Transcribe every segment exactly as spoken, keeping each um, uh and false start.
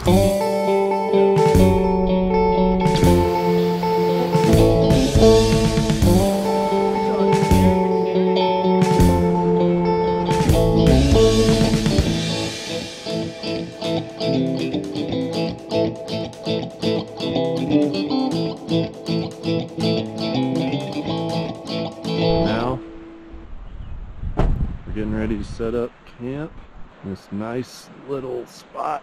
Now we're getting ready to set up camp in this nice little spot.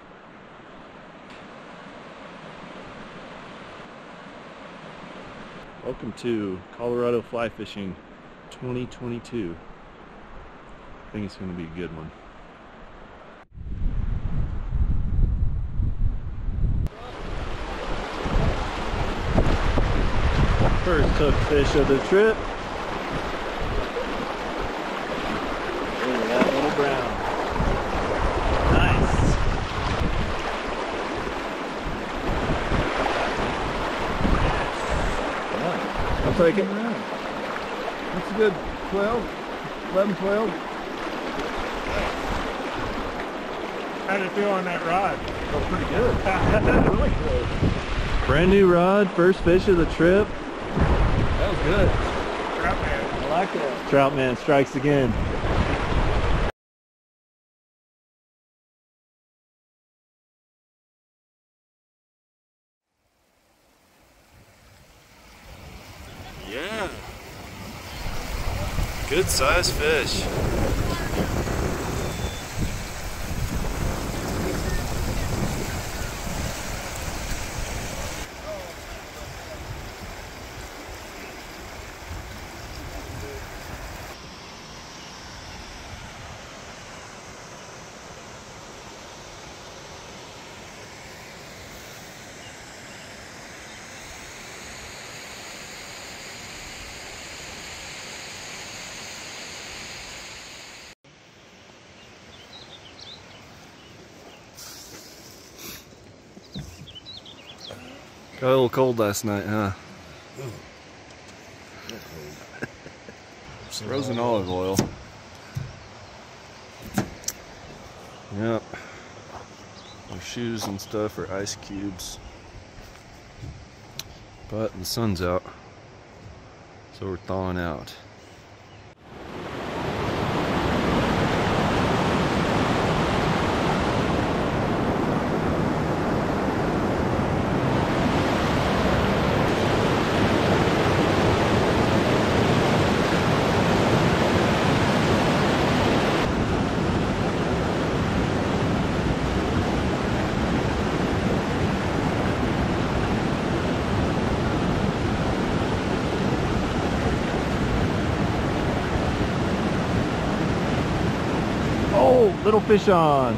Welcome to Colorado Fly Fishing twenty twenty-two. I think it's going to be a good one. First hook fish of the trip. Look at that little brown. Nice. Yeah. I'll take it. That's a good twelve, eleven, twelve. How'd it feel on that rod? Felt pretty good. Really good. Brand new rod, first fish of the trip. That was good. Trout man. I like that. Trout man strikes again. Yeah. Good size fish. Got a little cold last night, huh? Frozen olive oil. Yep. Our shoes and stuff are ice cubes. But the sun's out, so we're thawing out. Oh, little fish on.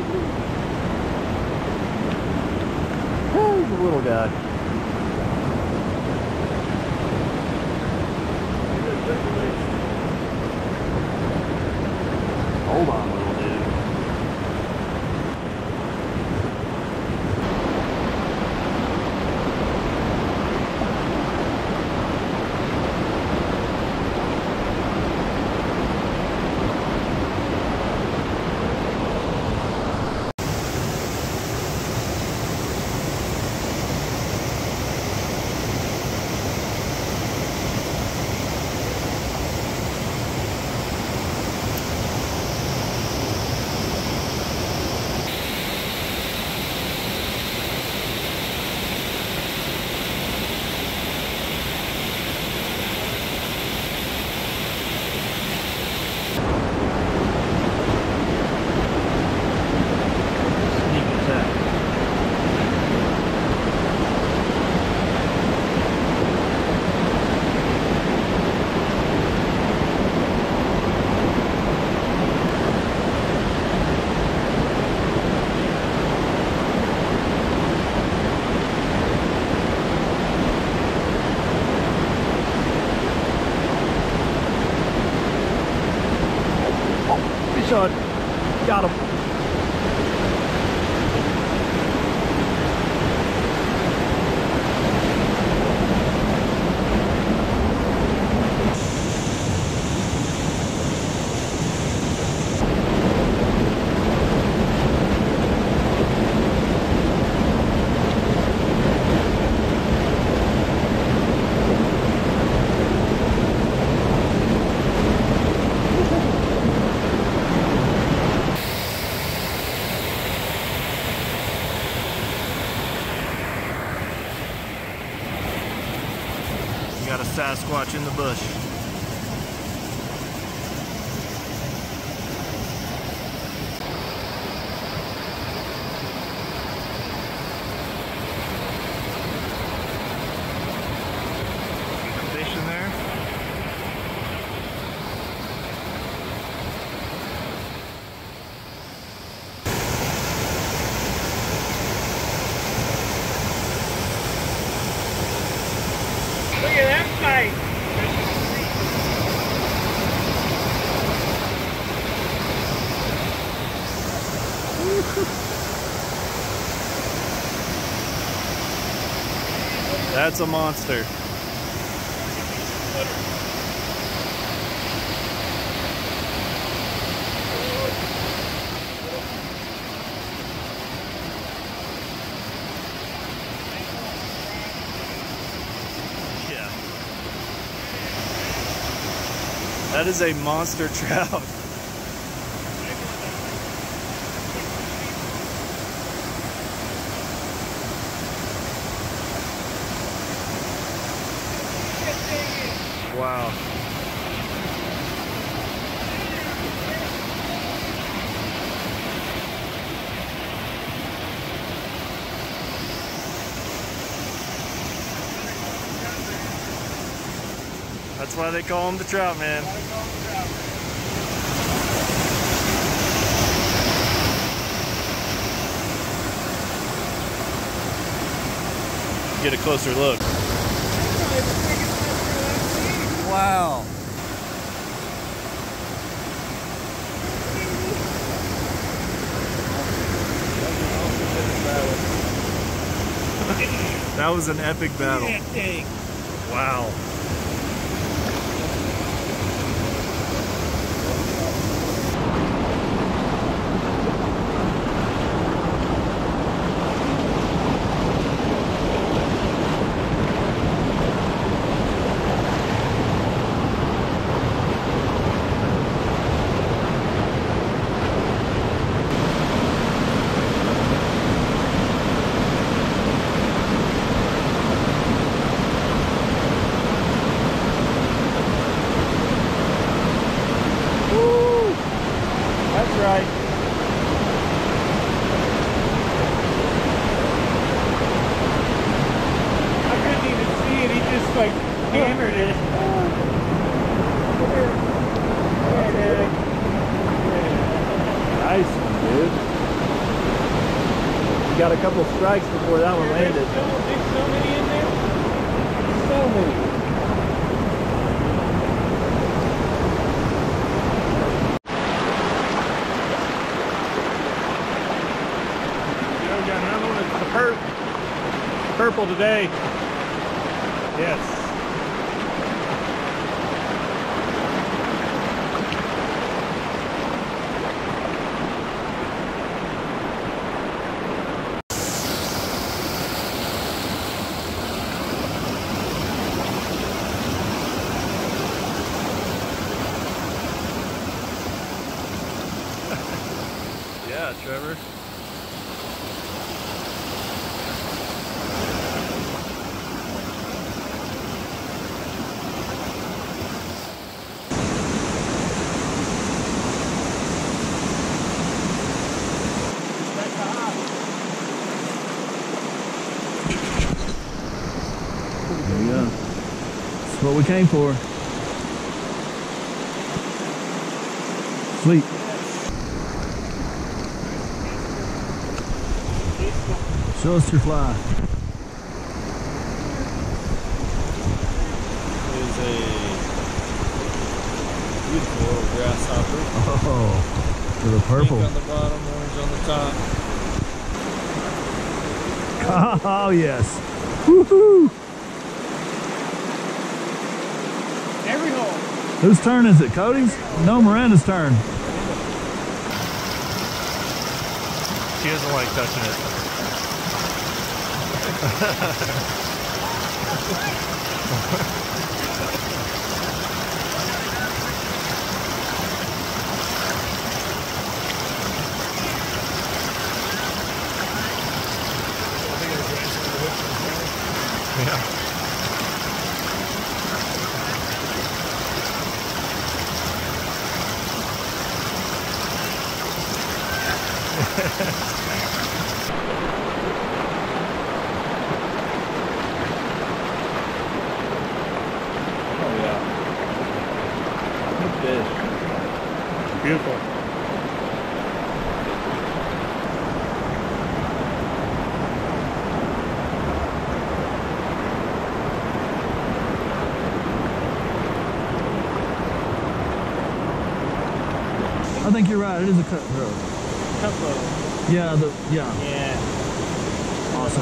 Oh, the little guy. Hold on, little dude. Shot. Got him. Sasquatch in the bush. Fish in there. Look at that fight. That's a monster. Yeah. That is a monster trout. Wow. That's why they call him the trout man. Get a closer look. Wow. That was an epic battle. Wow. Right. I couldn't even see it. He just like hammered it. Nice one, dude. You got a couple strikes before that one landed. There's so, there's so many in there. So many. Got another one. It's the pur purple today. Yes. Yeah, Trevor. There we go. That's what we came for. Sweet. Show us your fly. It is a beautiful little grasshopper. Oh, with a purple. Pink on the bottom, orange on the top. Oh, yes. Woohoo! Every hole. Whose turn is it? Cody's? No, Miranda's turn. She doesn't like touching it. Yeah. Oh yeah. Good fish. Beautiful. I think you're right. It is a cutthroat. Cutthroat. Yeah, the yeah. Yeah. Awesome.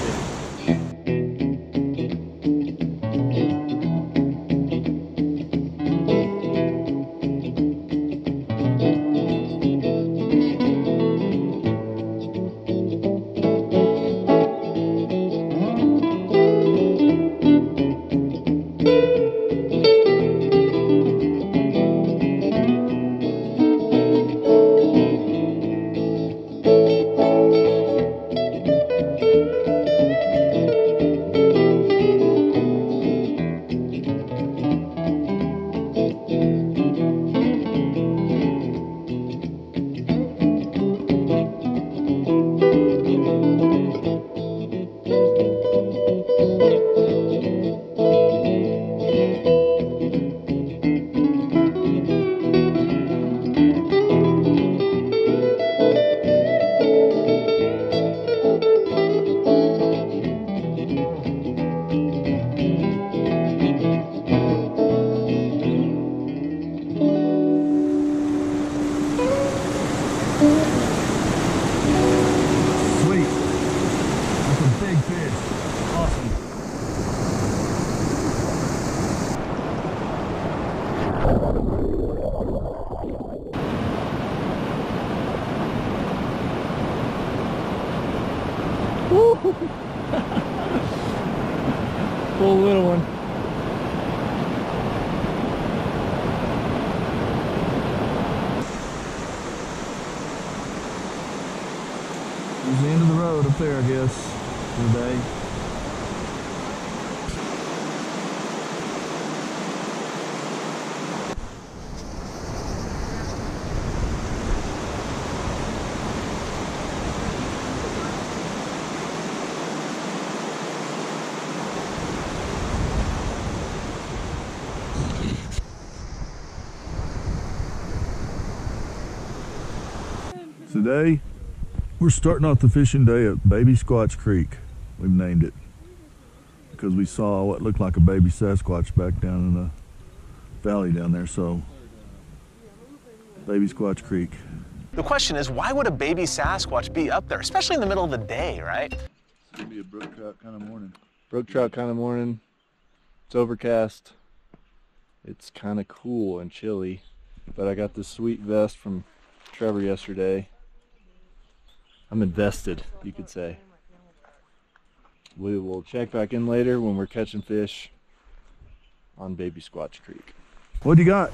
Sweet. That's a big fish. Awesome. Full little one. Here's the end of the road up there, I guess, for the day. Today, we're starting off the fishing day at Baby Squatch Creek. We've named it because we saw what looked like a baby Sasquatch back down in the valley down there. So, Baby Squatch Creek. The question is, why would a baby Sasquatch be up there, especially in the middle of the day, right? It's gonna be a brook trout kind of morning. Brook trout kind of morning. It's overcast. It's kind of cool and chilly, but I got this sweet vest from Trevor yesterday. I'm invested, you could say. We will check back in later when we're catching fish on Baby Squatch Creek. What do you got?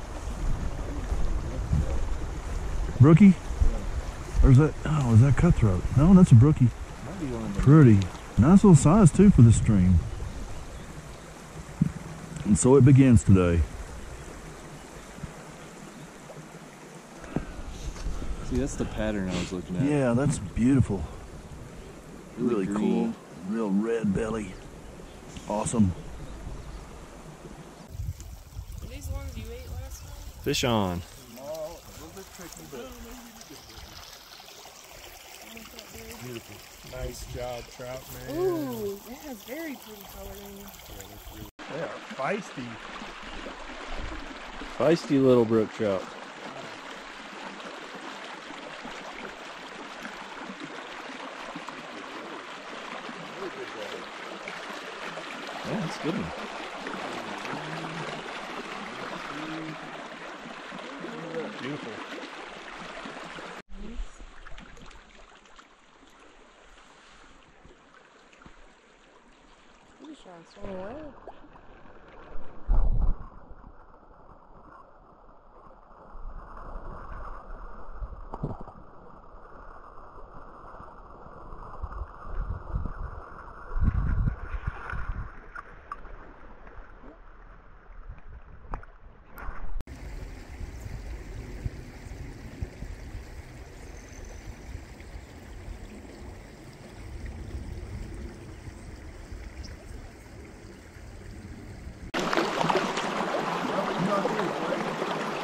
Brookie? Or is that, oh, is that cutthroat? No, that's a brookie. Pretty. Nice little size too for this stream. And so it begins today. See, that's the pattern I was looking at. Yeah, that's beautiful. Really Green. cool. Real red belly. Awesome. Are these the ones you ate last night? Fish on. Beautiful. Nice job, trout, man. Ooh, that has very pretty coloring. They are feisty. Feisty little brook trout. Yeah, that's a good one. Beautiful. He's trying to swim away.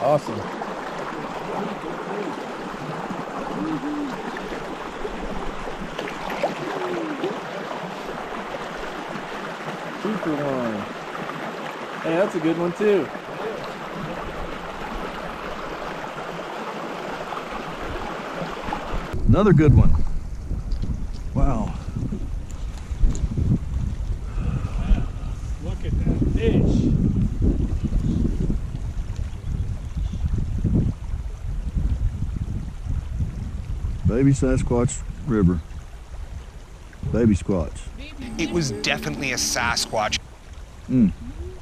Awesome. Two for one. Hey, that's a good one too. Another good one. Wow. Look at that fish. Baby Sasquatch River. Baby Squatch. It was definitely a Sasquatch. Mm.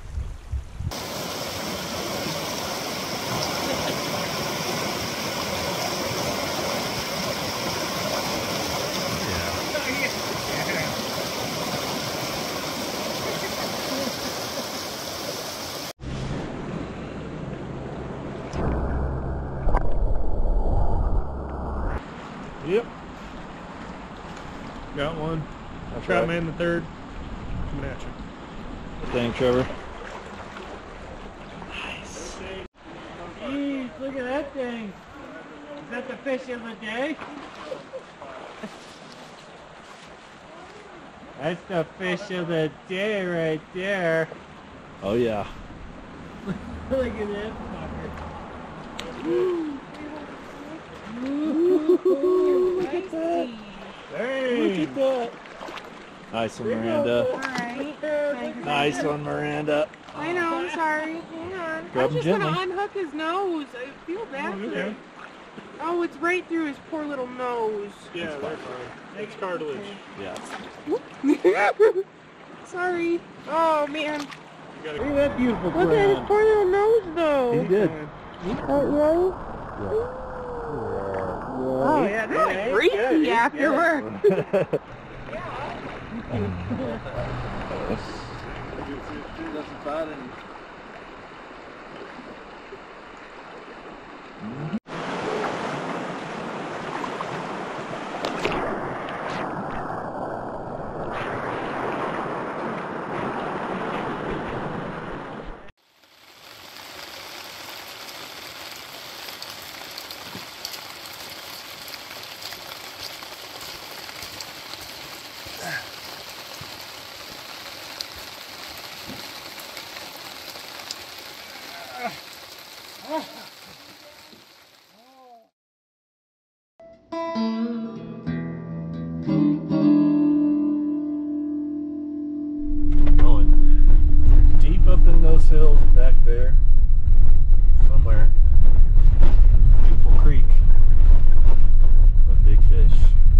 Yep. Got one. That's Trout right. man the third. Coming at you. Dang, Trevor. Jeez, look at that thing. Is that the fish of the day? That's the fish of the day right there. Oh yeah. Look at that fucker. Look at that. Dang. Look at that. Nice one, Miranda. Alright. Nice one, Miranda. I know, I'm sorry. Hang on. Grab I'm him just gonna gently. unhook his nose. I feel bad Oh, for okay. him. Oh, it's right through his poor little nose. Yeah, they're fine. It's cartilage. Yeah. Sorry. Oh, man. You gotta Look at that beautiful Look at his ground. poor little nose, though. He did. Oh, right? Oh, yeah, Yeah, that's he's greasy good, he's afterward. Going deep up in those hills back there, somewhere. Beautiful creek. A big fish.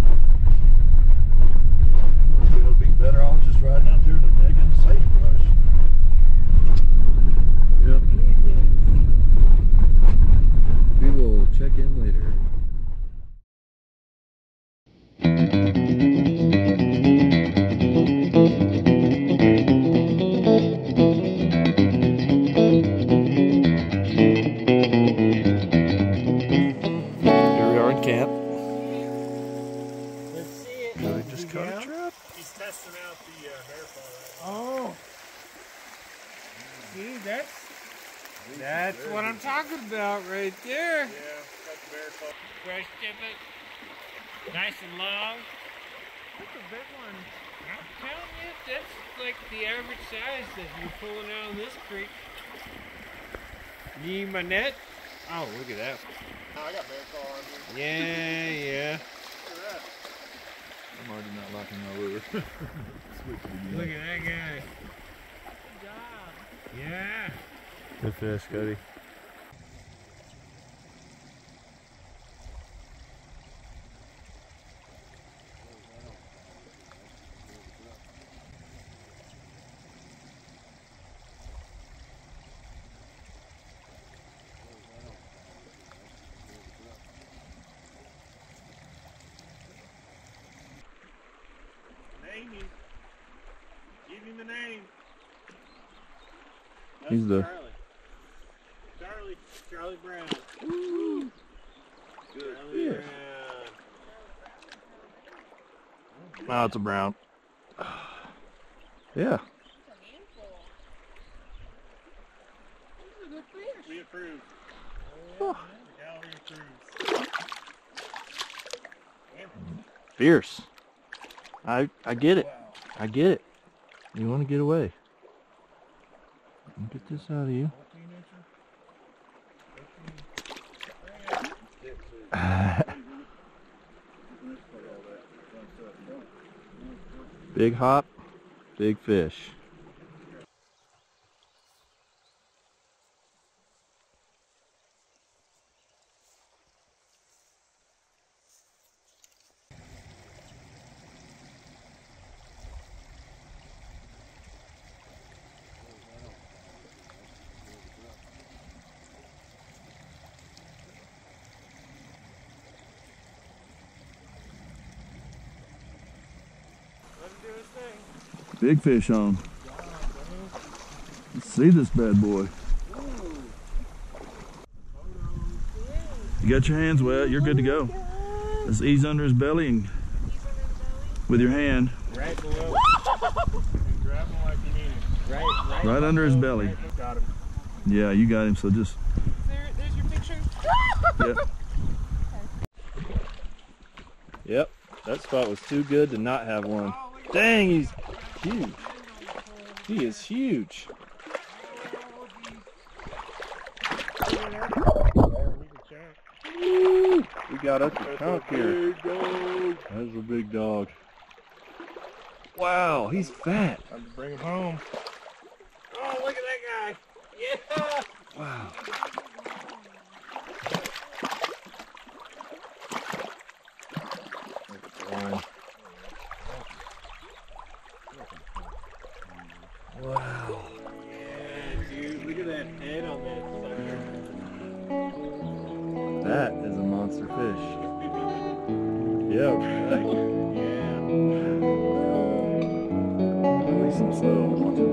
It would be better off just riding out there in the daggone sagebrush. Yep. We will check in later. Here we are in camp. Let's see it. Did we just cut a Yeah. trap? He's testing out the uh, bear fall Oh. See, that's that's what I'm talking about right there. right now. Yeah, got the bear fall. Fresh tippet. Nice and long. That's a big one. I'm telling you, that's like the average size that you're pulling out in this creek. Need my net? Oh, look at that. Oh, I got bear fall on here. Yeah, yeah. Look at that. I'm already not liking my lure. Switch it again. Look at that guy. Good job. Yeah. Good fish, Cody. Name him. Give him the name. That's He's the- Charlie. Charlie. Charlie Brown. Ooh. Charlie Yeah. Brown. Oh, it's a brown. Yeah. We approve. Fierce. I I get it. I get it. You want to get away. Get this out of you. Big hop, big fish. Big fish on. Let's see this bad boy. You got your hands wet, you're good to go. Let's ease under his belly and with your hand. Right below. And grab him like you need him. Right, right, right under his belly. Got him. Yeah, you got him, so just. There, there's your picture. Yep. Yep, that spot was too good to not have one. Dang, he's huge. He is huge. Woo, we got us a chunk here. That's a big dog. Wow, he's fat. Time to bring him home. Oh, look at that guy. Yeah. Wow. One. Wow. Yeah, dude. Look at that head on that sucker. That is a monster fish. Yeah, right. Yeah. Release him slow.